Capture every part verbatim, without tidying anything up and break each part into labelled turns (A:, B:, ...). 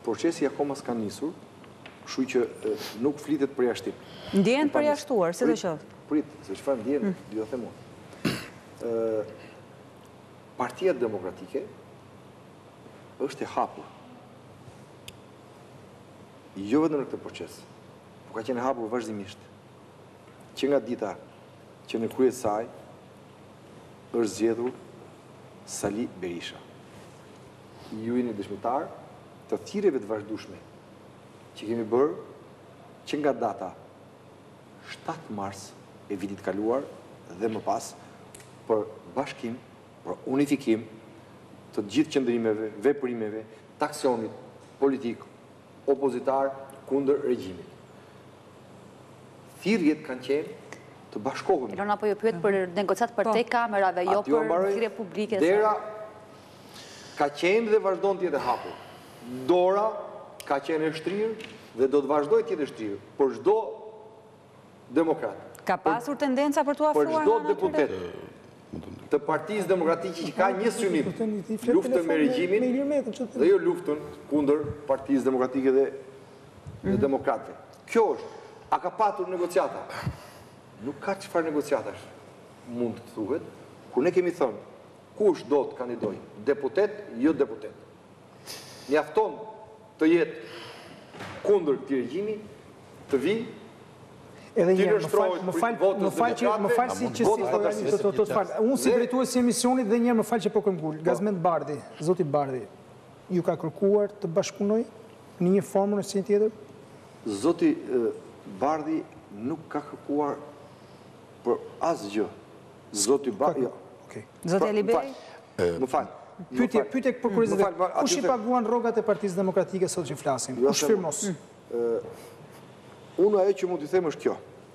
A: procesi akoma s'ka nisur, kështu që nuk flitet për jashtim.
B: Ndjen përjashtuar, si do qoftë?
A: Prit, se çfarë ndjen, do të them unë. Partia Demokratike është e hapur. Jo vetëm në këtë proces, por ka qenë e hapur vazhdimisht. Që nga dita që në krye të saj është zgjedhur Sali Berisha. Ju jeni dëshmitar të thirrjeve të vazhdueshme që kemi bërë që nga data shtatë mars e vitit kaluar dhe më pas për bashkim, për unifikim të gjithë qëndrimeve, veprimeve, taksionit politik, opozitar kundër regjimit. Thirrjet kanë qenë të bashkohemi.
C: Ilona, po ju pyet për negociat për te kamerave, jo për thirrje publike.
A: Dera ka qenë dhe vazhdon të jetë e hapur. Dora ka qenë e shtrirë dhe do të vazhdoj të jetë e shtrirë për çdo demokrat.
B: Ka pasur tendenca për të afruar?
A: Për çdo deputet të Partisë Demokratike që ka një synim, luftën me regjimin dhe jo luftën kundër Partisë Demokratike dhe demokratëve. Kjo është, a ka patur negociata? Nuk ka çfarë negociatash mund të thuhet, kur ne kemi thënë kush do të kandidojë, deputet, jo deputet. Mjafton të jetë kundër këtij regjimi, të vi
D: edhe një, më falë që më falë si që si të të falë. Unë si drejtues i emisionit dhe një më falë që po këmgull. Gazmend Bardhi, zoti Bardhi, ju ka kërkuar të bashkëpunoj në një formë në si tjetër?
A: Zoti Bardhi nuk ka kërkuar për asgjë. Zoti Bardhi...
B: Zoti Eliberi?
A: Më falë.
D: Pyetje për kuriozitet. Kush i paguan rrogat e Partisë Demokratike sot që flasim? Kush firmos?
A: Unë ajo që mund të them është kjo,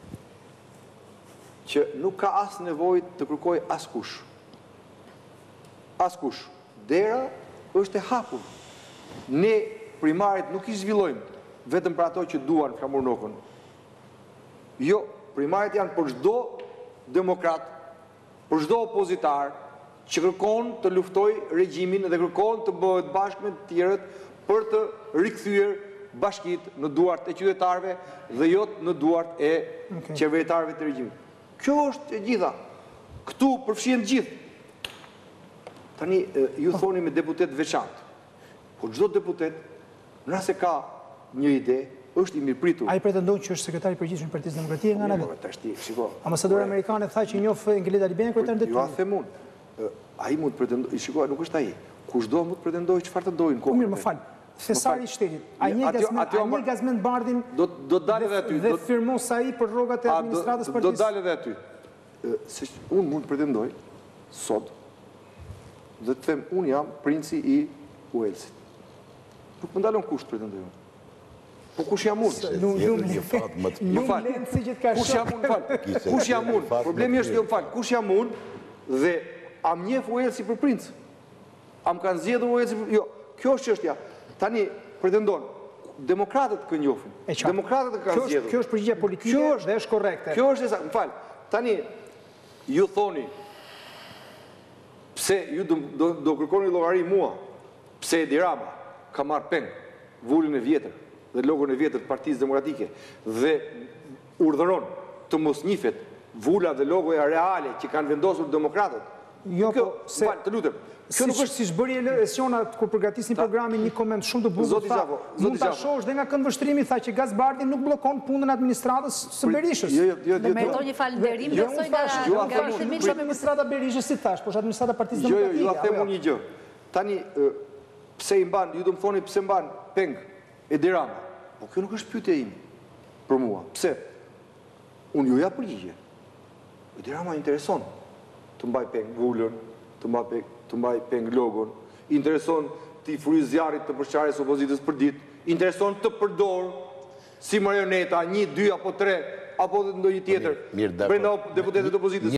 A: që nuk ka asë nevojë të kërkoj askush. Askush. Dera është e hapur. Ne primarit nuk i zhvillojmë vetëm për ato që duan flamurnokën. Jo, primarit janë për çdo demokrat, për çdo opozitar që kërkon të luftoj regjimin dhe kërkon të bëhet bashkë me të tjerët për të rikthyer bashkit në duart e qytetarëve dhe jo në duart e qeveritarëve të regjimit. Kjo është e gjitha. Këtu përfshihen gjithë. Tani, ju thoni me deputet veçantë. Por çdo deputet, nëse ka një ide, është i mirëpritur.
D: Ai pretendon që është sekretari i përgjithshëm i Partisë Demokratike nga ana vetë.
A: Tash ti, shiko.
D: Ambasadori amerikan tha që njoh Ngelida Albani kryetar
A: detyrim. Ju a them unë. Ai mund të pretendojë, shiko, nuk është ai. Kushdo mund të pretendojë çfarë të dojnë kohë.
D: Mirë, më fal. Thesari i shtetit. A një Gazmend Bardhin
A: do dalë edhe aty.
D: Dhe firmos ai për rrogat e administratës partisë.
A: Do dalë edhe aty. Se unë mund të pretendoj sot dhe të them unë jam princi i Walesit. Nuk më ndalon kush të pretendoj unë. Po kush jam unë?
D: Nuk lenë si që të ka
A: Kush jam unë, fal? Kush jam unë? Problemi është jo më fal. Kush jam unë dhe am njeh Walesi për princ? Am kanë zgjedhur Walesi për... Jo, kjo është çështja. Tani, pretendon, demokratët kë njofin. Demokratët kanë zgjedhur.
D: Kjo është përgjigje politike dhe është korrekte.
A: Kjo është, më fal. Tani, ju thoni, pse ju do kërkoni llogari mua, pse Edi Rama ka marrë peng vullin e vjetër dhe logon e vjetër të Partisë Demokratike dhe urdhëron të mos njihet vula dhe logoja reale që kanë vendosur demokratët.
D: Jo, po, se...
A: Të lutem.
D: Kjo nuk është si shbërje eleksiona kur përgatisnin programin një koment shumë të bukur tha. Mund ta shohësh dhe nga këndvështrimi tha që Gaz Bardhi nuk bllokon punën e administratës së Berishës.
C: Dhe meriton një falënderim besoj nga
D: nga administrata Berishës si thash, por është administrata Partisë Demokratike.
A: Jo, ju a them unë një gjë. Tani pse i mban, ju do të thoni pse mban peng Edi Rama. Po kjo nuk është pyetja ime për mua. Pse? Unë ju jap përgjigje. Edi Rama intereson të mbaj peng vulën, të mbaj peng të mbaj peng logon, intereson të i fryz zjarrit të përçarjes opozitës për ditë, intereson të përdor si marioneta, një, dy apo tre, apo ndonjë tjetër, brenda deputetëve të opozitës.